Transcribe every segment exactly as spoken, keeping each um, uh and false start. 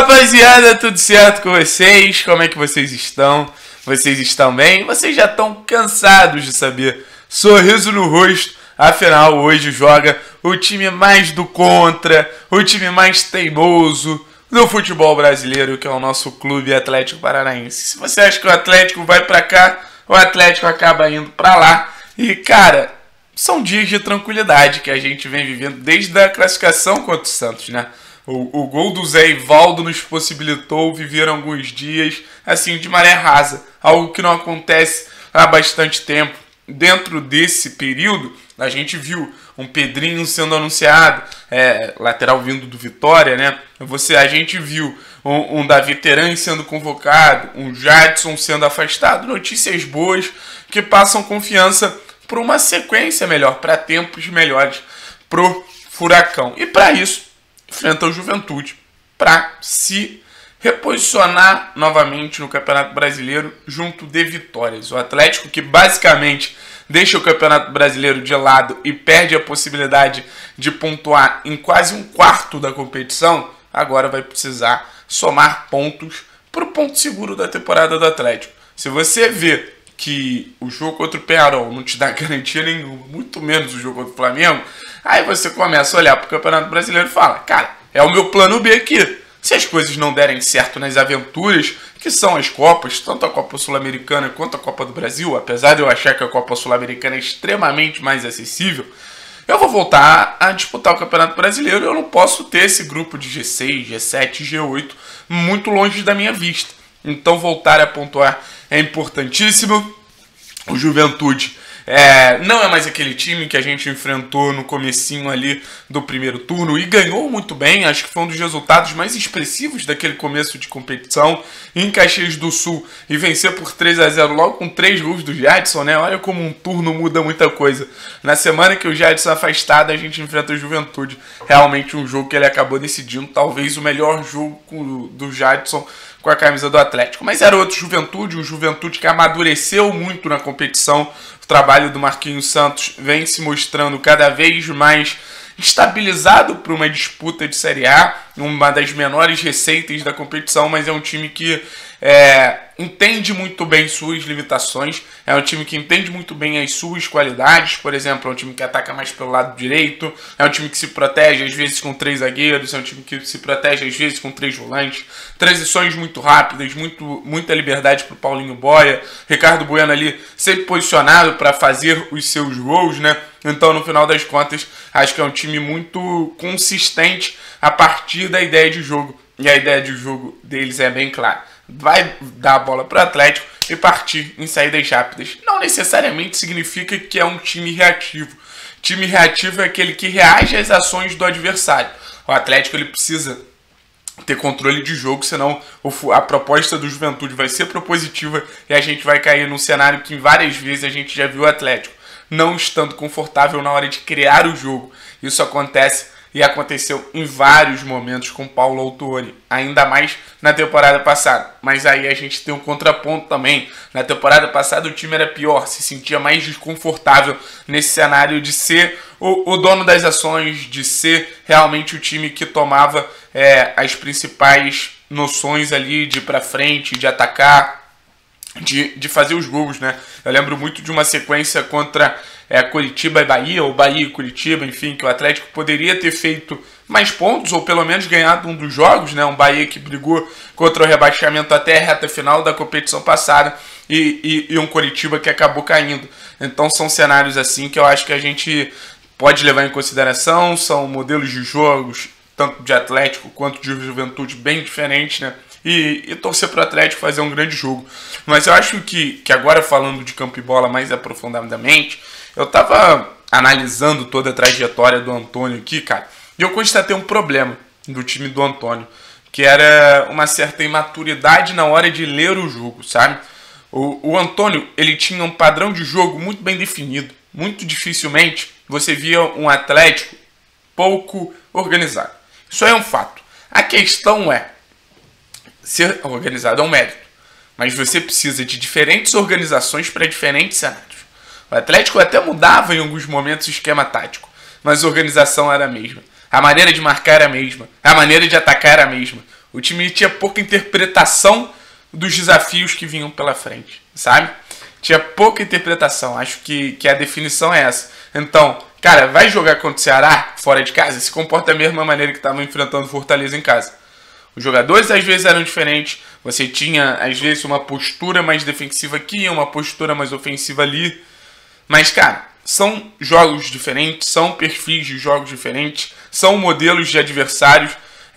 rapaziada, tudo certo com vocês? Como é que vocês estão? Vocês estão bem? Vocês já estão cansados de saber? Sorriso no rosto, afinal hoje joga o time mais do contra, o time mais teimoso do futebol brasileiro, que é o nosso Clube Atlético Paranaense. Se você acha que o Atlético vai pra cá, o Atlético acaba indo pra lá. E cara, são dias de tranquilidade que a gente vem vivendo desde a classificação contra o Santos, né? O, o gol do Zé Ivaldo nos possibilitou viver alguns dias assim de maré rasa, algo que não acontece há bastante tempo. Dentro desse período, a gente viu um Pedrinho sendo anunciado, é, lateral vindo do Vitória, né? Você, a gente viu um, um Davi Teran sendo convocado, um Jadson sendo afastado, notícias boas que passam confiança para uma sequência melhor, para tempos melhores pro Furacão. E para isso, enfrenta o Juventude para se reposicionar novamente no Campeonato Brasileiro junto de vitórias. O Atlético, que basicamente deixa o Campeonato Brasileiro de lado e perde a possibilidade de pontuar em quase um quarto da competição, agora vai precisar somar pontos para o ponto seguro da temporada do Atlético. Se você vê que o jogo contra o Peñarol não te dá garantia nenhuma, muito menos o jogo contra o Flamengo, aí você começa a olhar para o Campeonato Brasileiro e fala, cara, é o meu plano B aqui. Se as coisas não derem certo nas aventuras, que são as Copas, tanto a Copa Sul-Americana quanto a Copa do Brasil, apesar de eu achar que a Copa Sul-Americana é extremamente mais acessível, eu vou voltar a disputar o Campeonato Brasileiro e eu não posso ter esse grupo de G seis, G sete, G oito muito longe da minha vista. Então voltar a pontuar é importantíssimo. O Juventude é, não é mais aquele time que a gente enfrentou no comecinho ali do primeiro turno e ganhou muito bem, acho que foi um dos resultados mais expressivos daquele começo de competição em Caxias do Sul e vencer por três a zero logo com três gols do Jadson, né? Olha como um turno muda muita coisa. Na semana que o Jadson é afastado, a gente enfrenta o Juventude, realmente um jogo que ele acabou decidindo, talvez o melhor jogo do Jadson com a camisa do Atlético. Mas era outro Juventude, um Juventude que amadureceu muito na competição. O trabalho do Marquinhos Santos vem se mostrando cada vez mais estabilizado para uma disputa de Série A, uma das menores receitas da competição, mas é um time que é, entende muito bem suas limitações, é um time que entende muito bem as suas qualidades. Por exemplo, é um time que ataca mais pelo lado direito, é um time que se protege às vezes com três zagueiros, é um time que se protege às vezes com três volantes, transições muito rápidas, muito, muita liberdade para o Paulinho Boia, Ricardo Bueno ali sempre posicionado para fazer os seus gols, né? Então, no final das contas, acho que é um time muito consistente a partir da ideia de jogo. E a ideia de jogo deles é bem clara. Vai dar a bola para o Atlético e partir em saídas rápidas. Não necessariamente significa que é um time reativo. Time reativo é aquele que reage às ações do adversário. O Atlético ele precisa ter controle de jogo, senão a proposta do Juventude vai ser propositiva e a gente vai cair num cenário que várias vezes a gente já viu o Atlético não estando confortável na hora de criar o jogo. Isso acontece e aconteceu em vários momentos com Paulo Autuori, ainda mais na temporada passada. Mas aí a gente tem um contraponto também. Na temporada passada o time era pior, se sentia mais desconfortável nesse cenário de ser o, o dono das ações, de ser realmente o time que tomava é, as principais noções ali de ir pra frente, de atacar, De, de fazer os gols, né? Eu lembro muito de uma sequência contra é, Curitiba e Bahia, ou Bahia e Curitiba, enfim, que o Atlético poderia ter feito mais pontos, ou pelo menos ganhado um dos jogos, né? Um Bahia que brigou contra o rebaixamento até a reta final da competição passada, e, e, e um Curitiba que acabou caindo. Então são cenários assim que eu acho que a gente pode levar em consideração, são modelos de jogos, tanto de Atlético quanto de Juventude, bem diferentes, né? E, e torcer para o Atlético fazer um grande jogo. Mas eu acho que, que agora, falando de campo e bola mais aprofundadamente, eu estava analisando toda a trajetória do Antônio aqui, cara, e eu constatei um problema do time do Antônio, que era uma certa imaturidade na hora de ler o jogo, sabe? O, o Antônio, ele tinha um padrão de jogo muito bem definido. Muito dificilmente você via um Atlético pouco organizado. Isso é um fato. A questão é, ser organizado é um mérito, mas você precisa de diferentes organizações para diferentes cenários. O Atlético até mudava em alguns momentos o esquema tático, mas a organização era a mesma. A maneira de marcar era a mesma. A maneira de atacar era a mesma. O time tinha pouca interpretação dos desafios que vinham pela frente, sabe? Tinha pouca interpretação, acho que, que a definição é essa. Então, cara, vai jogar contra o Ceará fora de casa, se comporta da mesma maneira que estava enfrentando o Fortaleza em casa. Os jogadores às vezes eram diferentes, você tinha às vezes uma postura mais defensiva aqui, uma postura mais ofensiva ali. Mas, cara, são jogos diferentes, são perfis de jogos diferentes, são modelos de adversários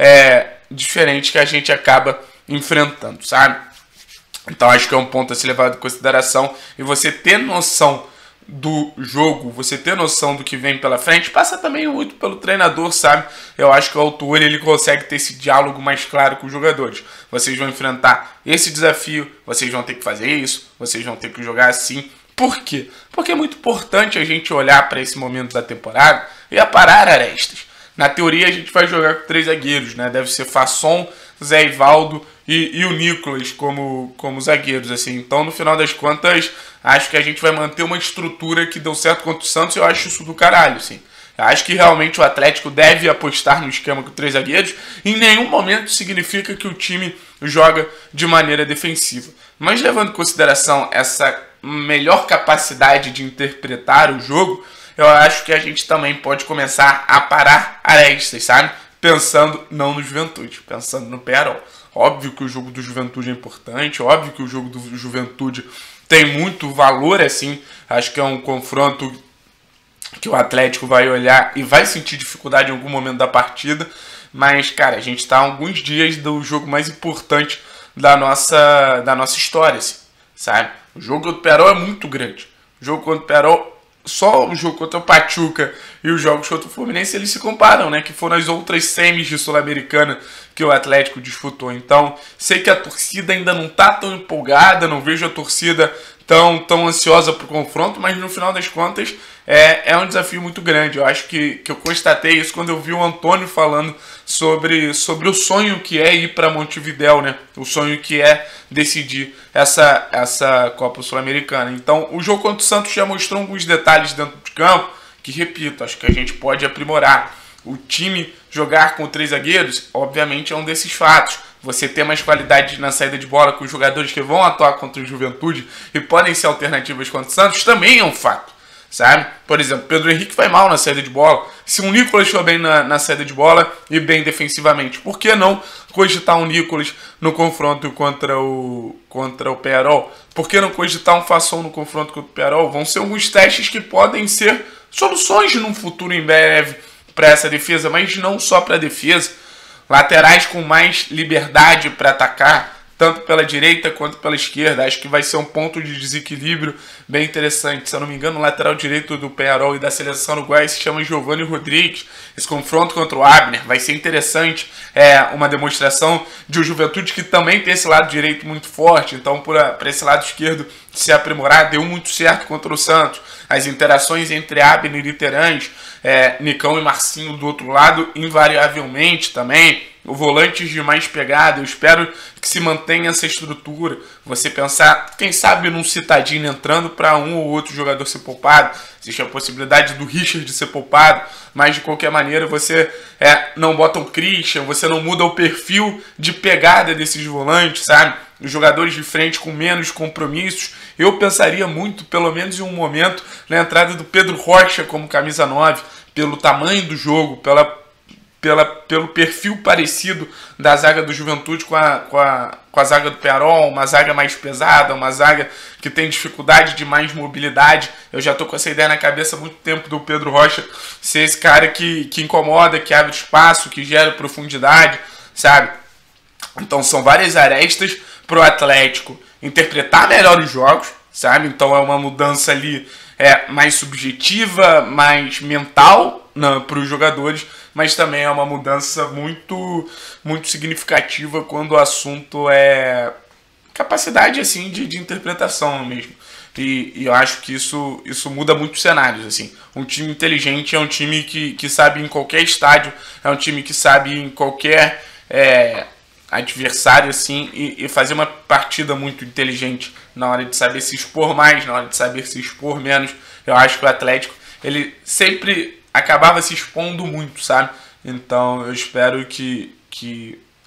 é, diferentes que a gente acaba enfrentando, sabe? Então acho que é um ponto a ser levado em consideração. E você ter noção do jogo, você ter noção do que vem pela frente, passa também muito pelo treinador, sabe? Eu acho que o autor ele consegue ter esse diálogo mais claro com os jogadores. Vocês vão enfrentar esse desafio, vocês vão ter que fazer isso, vocês vão ter que jogar assim. Por quê? Porque é muito importante a gente olhar para esse momento da temporada e aparar arestas. Na teoria a gente vai jogar com três zagueiros, né? Deve ser Fasson, Zé Ivaldo e, e o Nicolas como, como zagueiros, assim. Então, no final das contas, acho que a gente vai manter uma estrutura que deu certo contra o Santos e eu acho isso do caralho, assim. Eu acho que realmente o Atlético deve apostar no esquema com três zagueiros. Em nenhum momento significa que o time joga de maneira defensiva. Mas levando em consideração essa melhor capacidade de interpretar o jogo, eu acho que a gente também pode começar a parar arestas, sabe? Pensando não no Juventude, pensando no Pearol. Óbvio que o jogo do Juventude é importante, óbvio que o jogo do Juventude tem muito valor, assim. Acho que é um confronto que o Atlético vai olhar e vai sentir dificuldade em algum momento da partida. Mas, cara, a gente está a alguns dias do jogo mais importante da nossa, da nossa história, assim, sabe? O jogo contra o Pearol é muito grande. O jogo contra o Pearol, só o jogo contra o Pachuca e os jogos contra o Fluminense, eles se comparam, né? Que foram as outras semis de Sul-Americana que o Atlético disputou. Então, sei que a torcida ainda não tá tão empolgada, não vejo a torcida tão, tão ansiosa pro confronto, mas no final das contas é, é um desafio muito grande. Eu acho que, que eu constatei isso quando eu vi o Antônio falando sobre, sobre o sonho que é ir para Montevidéu, né? O sonho que é decidir essa, essa Copa Sul-Americana. Então, o jogo contra o Santos já mostrou alguns detalhes dentro de campo que, repito, acho que a gente pode aprimorar. O time jogar com três zagueiros, obviamente, é um desses fatos. Você ter mais qualidade na saída de bola com os jogadores que vão atuar contra o Juventude e podem ser alternativas contra o Santos também é um fato, sabe? Por exemplo, Pedro Henrique vai mal na saída de bola. Se o Nicolas for bem na, na saída de bola e bem defensivamente, por que não cogitar um Nicolas no confronto contra o, contra o Pearol? Por que não cogitar um Fasson no confronto contra o Pearol? Vão ser alguns testes que podem ser soluções num futuro em breve para essa defesa, mas não só para a defesa. Laterais com mais liberdade para atacar, tanto pela direita quanto pela esquerda. Acho que vai ser um ponto de desequilíbrio bem interessante. Se eu não me engano, o lateral direito do Pearol e da seleção uruguaia se chama Giovanni Rodrigues. Esse confronto contra o Abner vai ser interessante. É uma demonstração de um Juventude que também tem esse lado direito muito forte. Então, para esse lado esquerdo se aprimorar, deu muito certo contra o Santos. As interações entre Abner e Terãs, é, Nicão e Marcinho do outro lado, invariavelmente também. O volantes de mais pegada, eu espero que se mantenha essa estrutura. Você pensar, quem sabe, num Citadino entrando para um ou outro jogador ser poupado. Existe a possibilidade do Richard ser poupado, mas de qualquer maneira você é, não bota um Christian, você não muda o perfil de pegada desses volantes, sabe? Os jogadores de frente com menos compromissos. Eu pensaria muito, pelo menos em um momento, na entrada do Pedro Rocha como camisa nove, pelo tamanho do jogo, pela Pela, pelo perfil parecido da zaga do Juventude com a, com, a, com a zaga do Pearol, uma zaga mais pesada, uma zaga que tem dificuldade de mais mobilidade. Eu já estou com essa ideia na cabeça há muito tempo do Pedro Rocha ser esse cara que, que incomoda, que abre espaço, que gera profundidade, sabe? Então são várias arestas para o Atlético interpretar melhor os jogos, sabe? Então é uma mudança ali é, mais subjetiva, mais mental para os jogadores, mas também é uma mudança muito, muito significativa quando o assunto é capacidade assim, de, de interpretação mesmo. E, e eu acho que isso, isso muda muitos cenários. Assim. Um time inteligente é um time que, que sabe em qualquer estádio, é um time que sabe em qualquer é, adversário assim, e, e fazer uma partida muito inteligente na hora de saber se expor mais, na hora de saber se expor menos. Eu acho que o Atlético ele sempre acabava se expondo muito, sabe? Então eu espero que, que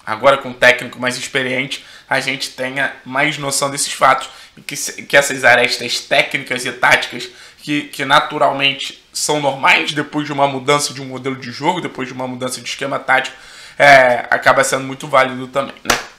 agora com um técnico mais experiente, a gente tenha mais noção desses fatos e que, que essas arestas técnicas e táticas que, que naturalmente são normais depois de uma mudança de um modelo de jogo, depois de uma mudança de esquema tático, é, acaba sendo muito válido também, né?